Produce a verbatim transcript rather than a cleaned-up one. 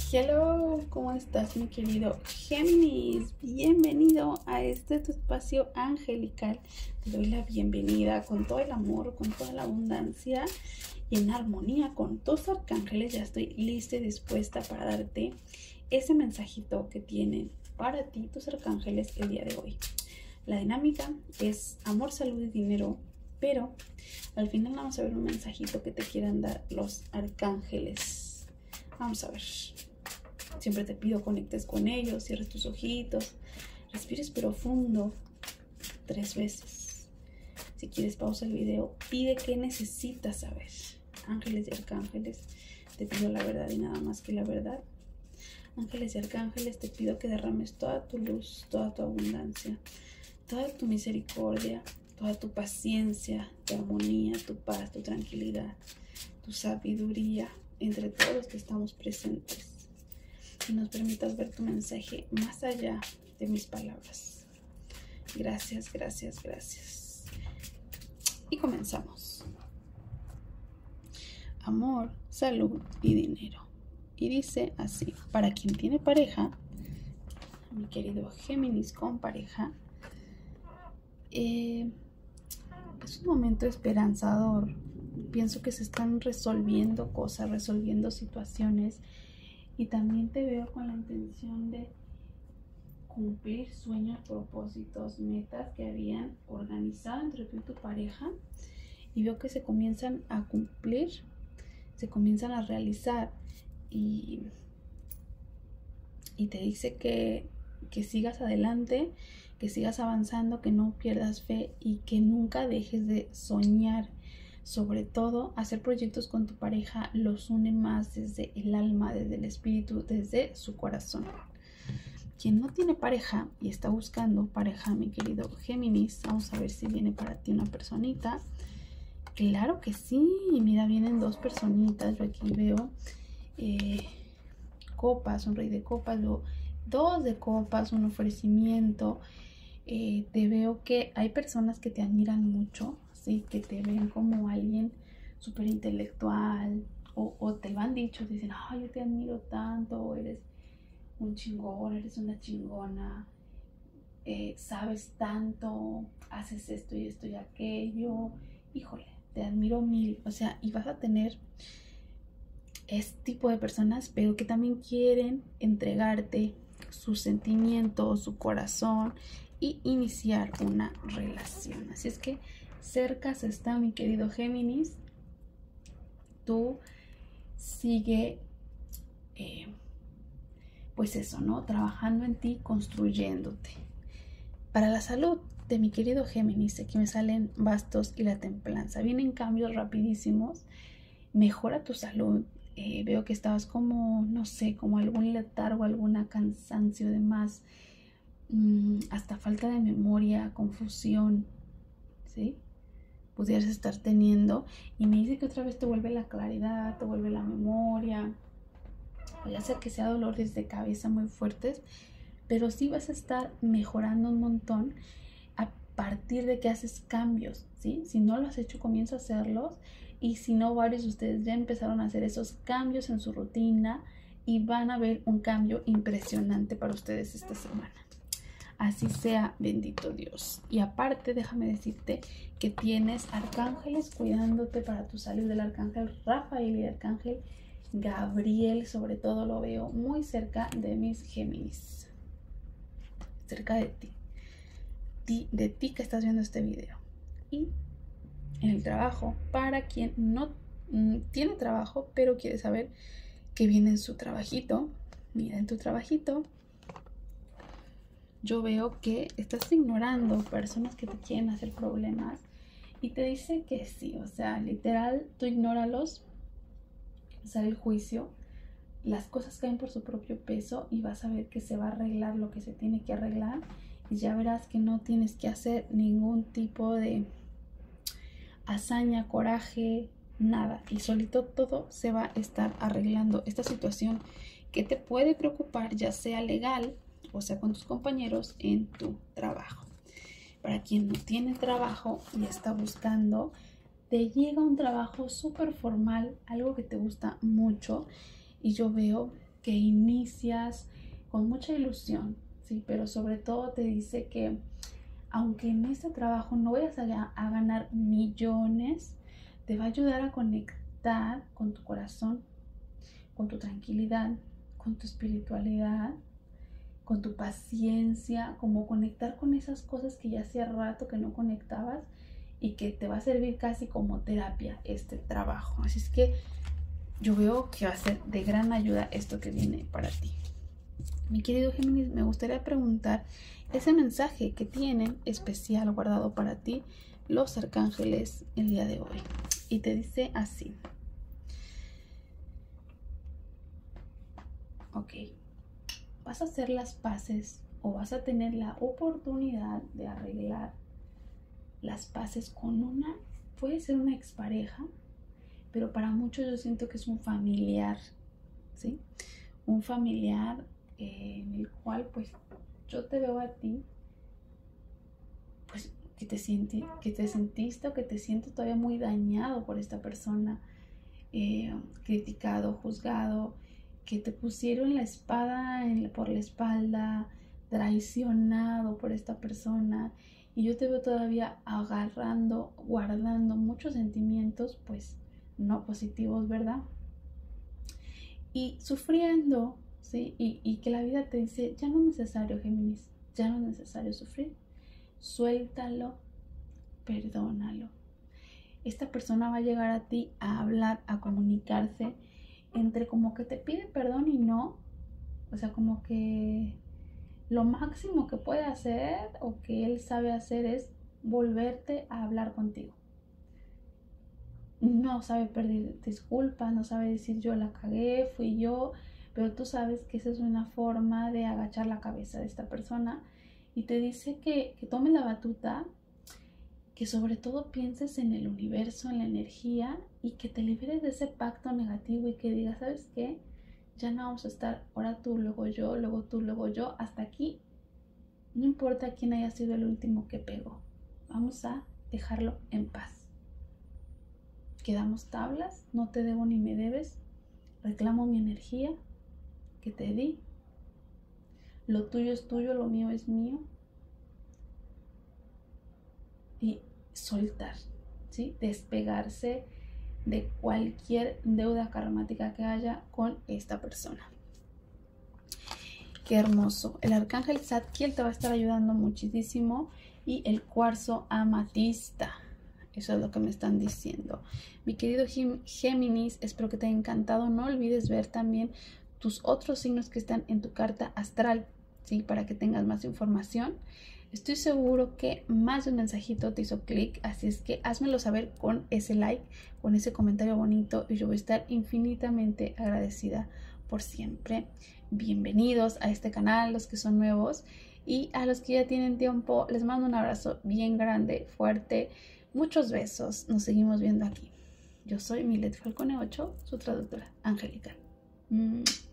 Hello, ¿cómo estás, mi querido Géminis? Bienvenido a este tu espacio angelical. Te doy la bienvenida con todo el amor, con toda la abundancia y en armonía con tus arcángeles. Ya estoy lista y dispuesta para darte ese mensajito que tienen para ti tus arcángeles el día de hoy. La dinámica es amor, salud y dinero, pero al final vamos a ver un mensajito que te quieran dar los arcángeles. Vamos a ver. Siempre te pido conectes con ellos, cierres tus ojitos, respires profundo tres veces. Si quieres pausa el video, pide qué necesitas saber. Ángeles y arcángeles, te pido la verdad y nada más que la verdad. Ángeles y arcángeles, te pido que derrames toda tu luz, toda tu abundancia, toda tu misericordia, toda tu paciencia, tu armonía, tu paz, tu tranquilidad, tu sabiduría entre todos los que estamos presentes. Y nos permitas ver tu mensaje más allá de mis palabras. Gracias, gracias, gracias. Y comenzamos. Amor, salud y dinero. Y dice así, para quien tiene pareja, mi querido Géminis con pareja, eh, es un momento esperanzador. Pienso que se están resolviendo cosas, resolviendo situaciones. Y también te veo con la intención de cumplir sueños, propósitos, metas que habían organizado entre tú y tu pareja. Y veo que se comienzan a cumplir, se comienzan a realizar. Y, y te dice que, que sigas adelante, que sigas avanzando, que no pierdas fe y que nunca dejes de soñar. Sobre todo, hacer proyectos con tu pareja los une más desde el alma, desde el espíritu, desde su corazón. Quien no tiene pareja y está buscando pareja, mi querido Géminis, vamos a ver si viene para ti una personita. Claro que sí, mira, vienen dos personitas. Yo aquí veo eh, copas, un rey de copas, luego dos de copas, un ofrecimiento. Eh, te veo que hay personas que te admiran mucho. Sí, que te ven como alguien súper intelectual o, o te lo han dicho, te dicen, ay, yo te admiro tanto, eres un chingón, eres una chingona, eh, sabes tanto, haces esto y esto y aquello, híjole, te admiro mil. O sea, y vas a tener este tipo de personas, pero que también quieren entregarte sus sentimientos, su corazón y iniciar una relación. Así es que cerca se está, mi querido Géminis. Tú sigue, eh, pues eso, ¿no? Trabajando en ti, construyéndote. Para la salud de mi querido Géminis, aquí me salen bastos y la templanza. Vienen cambios rapidísimos. Mejora tu salud. Eh, veo que estabas como, no sé, como algún letargo, alguna cansancio de más, mmm, hasta falta de memoria, confusión, ¿sí? Pudieras estar teniendo, y me dice que otra vez te vuelve la claridad, te vuelve la memoria, ya sea que sea dolores de cabeza muy fuertes, pero sí vas a estar mejorando un montón a partir de que haces cambios, ¿sí? Si no lo has hecho, comienza a hacerlos, y si no, varios de ustedes ya empezaron a hacer esos cambios en su rutina y van a ver un cambio impresionante para ustedes esta semana. Así sea, bendito Dios. Y aparte, déjame decirte que tienes arcángeles cuidándote para tu salud. El arcángel Rafael y el arcángel Gabriel, sobre todo, lo veo muy cerca de mis Géminis. Cerca de ti. ti. De ti que estás viendo este video. Y en el trabajo, para quien no mm, tiene trabajo, pero quiere saber que viene en su trabajito. Mira, en tu trabajito yo veo que estás ignorando personas que te quieren hacer problemas y te dicen que sí, o sea, literal, tú ignóralos, sale el juicio, las cosas caen por su propio peso y vas a ver que se va a arreglar lo que se tiene que arreglar y ya verás que no tienes que hacer ningún tipo de hazaña, coraje, nada, y solito todo se va a estar arreglando. Esta situación que te puede preocupar, ya sea legal, o sea, con tus compañeros en tu trabajo. Para quien no tiene trabajo y está buscando, te llega un trabajo súper formal, algo que te gusta mucho. Y yo veo que inicias con mucha ilusión, ¿sí? Pero sobre todo te dice que aunque en este trabajo no vayas a, a ganar millones, te va a ayudar a conectar con tu corazón, con tu tranquilidad, con tu espiritualidad, con tu paciencia, como conectar con esas cosas que ya hacía rato que no conectabas y que te va a servir casi como terapia este trabajo. Así es que yo veo que va a ser de gran ayuda esto que viene para ti. Mi querido Géminis, me gustaría preguntar ese mensaje que tienen especial guardado para ti los arcángeles el día de hoy. Y te dice así. Ok. Vas a hacer las paces o vas a tener la oportunidad de arreglar las paces con una, puede ser una expareja, pero para muchos yo siento que es un familiar, ¿sí? Un familiar eh, en el cual pues yo te veo a ti, pues que te, sienti, que te sentiste o que te sientes todavía muy dañado por esta persona, eh, criticado, juzgado, que te pusieron la espada en, por la espalda, traicionado por esta persona, y yo te veo todavía agarrando, guardando muchos sentimientos pues no positivos, ¿verdad? Y sufriendo, ¿sí? Y, y que la vida te dice, ya no es necesario, Géminis, ya no es necesario sufrir, suéltalo, perdónalo. Esta persona va a llegar a ti a hablar, a comunicarse, entre como que te pide perdón y no, o sea, como que lo máximo que puede hacer o que él sabe hacer es volverte a hablar contigo. No sabe pedir disculpas, no sabe decir yo la cagué, fui yo, pero tú sabes que esa es una forma de agachar la cabeza de esta persona y te dice que, que tomes la batuta, que sobre todo pienses en el universo, en la energía y que te liberes de ese pacto negativo y que digas, ¿sabes qué? Ya no vamos a estar ahora tú, luego yo, luego tú, luego yo, hasta aquí. No importa quién haya sido el último que pegó. Vamos a dejarlo en paz. Quedamos tablas, no te debo ni me debes. Reclamo mi energía que te di. Lo tuyo es tuyo, lo mío es mío. Y soltar, ¿sí? Despegarse de cualquier deuda karmática que haya con esta persona. Qué hermoso. El arcángel Zadkiel te va a estar ayudando muchísimo y el cuarzo amatista. Eso es lo que me están diciendo. Mi querido Géminis, espero que te haya encantado. No olvides ver también tus otros signos que están en tu carta astral, ¿sí? Para que tengas más información. Estoy seguro que más de un mensajito te hizo clic, así es que házmelo saber con ese like, con ese comentario bonito y yo voy a estar infinitamente agradecida por siempre. Bienvenidos a este canal, los que son nuevos, y a los que ya tienen tiempo, les mando un abrazo bien grande, fuerte, muchos besos, nos seguimos viendo aquí. Yo soy Milet Falcone ocho, su traductora angelical. Mm.